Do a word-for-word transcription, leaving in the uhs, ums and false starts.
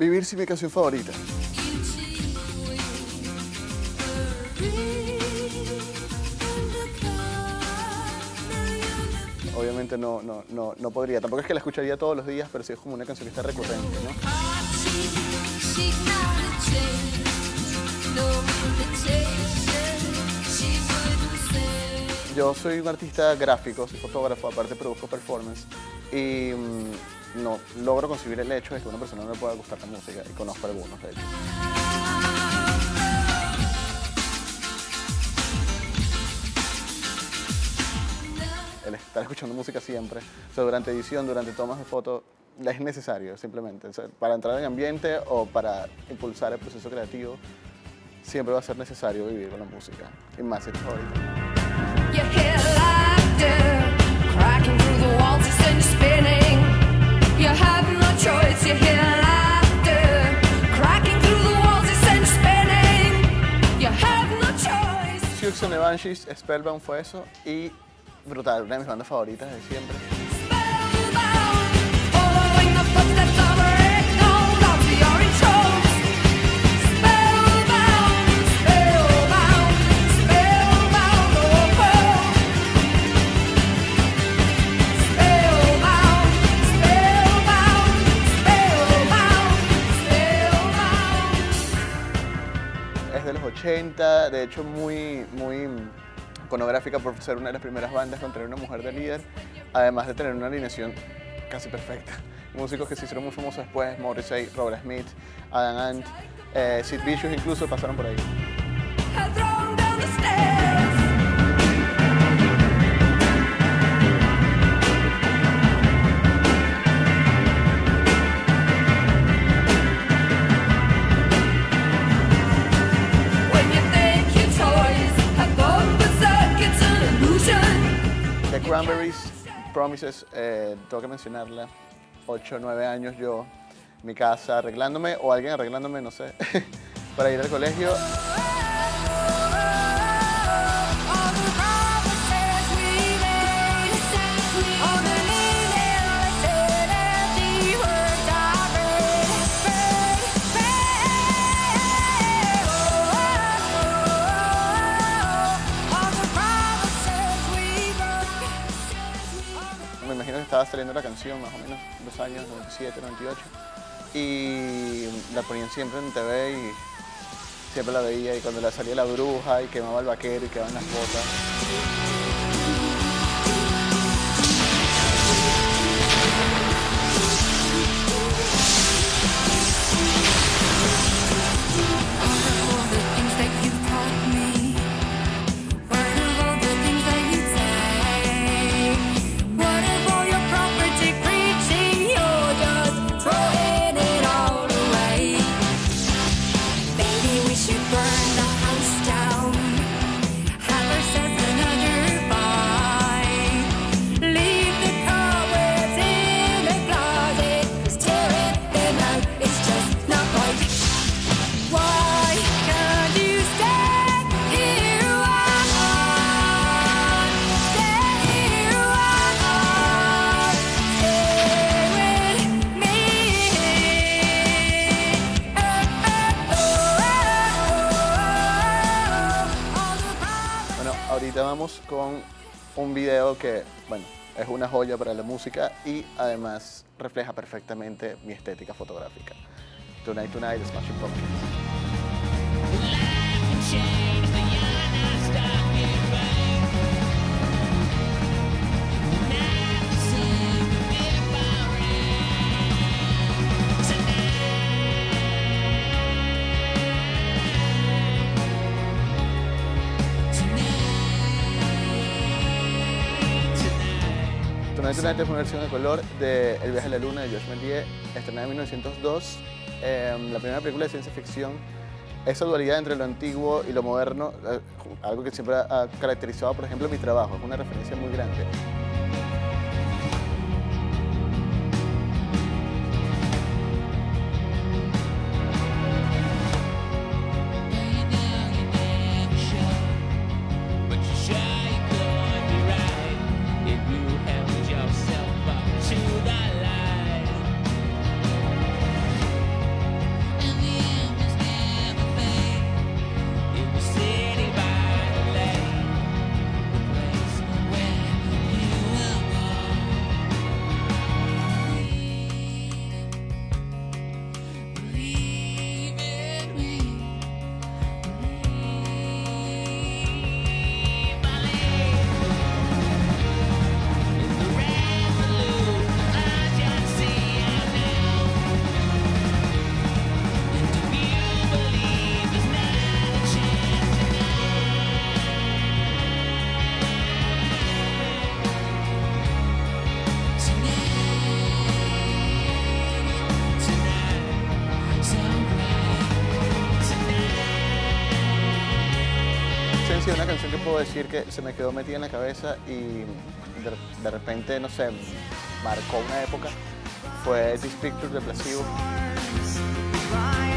Vivir sin mi canción favorita. Obviamente no, no, no, no podría. Tampoco es que la escucharía todos los días, pero sí es como una canción que está recurrente, ¿no? Yo soy un artista gráfico, soy fotógrafo, aparte produzco performance y mmm, no logro concebir el hecho de que a una persona no le pueda gustar la música, y conozco algunos, de hecho. El estar escuchando música siempre, o sea, durante edición, durante tomas de fotos, es necesario simplemente, o sea, para entrar en ambiente o para impulsar el proceso creativo, siempre va a ser necesario vivir con la música, y más si es favorita. Siouxsie and the Banshees, Spellbound fue eso, y brutal, una de mis bandas favoritas de siempre. Es de los ochenta, de hecho muy, muy iconográfica por ser una de las primeras bandas con tener una mujer de líder, además de tener una alineación casi perfecta. Músicos que se hicieron muy famosos después, Morrissey, Robert Smith, Adam Ant, eh, Sid Vicious incluso pasaron por ahí. The Cranberries, Promises, eh, tengo que mencionarla, ocho o nueve años yo, mi casa arreglándome, o alguien arreglándome, no sé, para ir al colegio. Me imagino que estaba saliendo la canción, más o menos, dos años, noventa y siete, noventa y ocho. Y la ponían siempre en T V y siempre la veía. Y cuando le salía la bruja y quemaba el vaquero y quedaban las botas. Ahorita vamos con un video que, bueno, es una joya para la música y además refleja perfectamente mi estética fotográfica. Tonight Tonight de Smashing Pumpkins. Tonight Tonight es una versión de color de El viaje a la luna de Georges Méliès, estrenada en mil novecientos dos, eh, la primera película de ciencia ficción. Esa dualidad entre lo antiguo y lo moderno, eh, algo que siempre ha caracterizado, por ejemplo, mi trabajo, es una referencia muy grande. si hay una canción que puedo decir que se me quedó metida en la cabeza y de, de repente, no sé, marcó una época, fue This Picture de Placebo.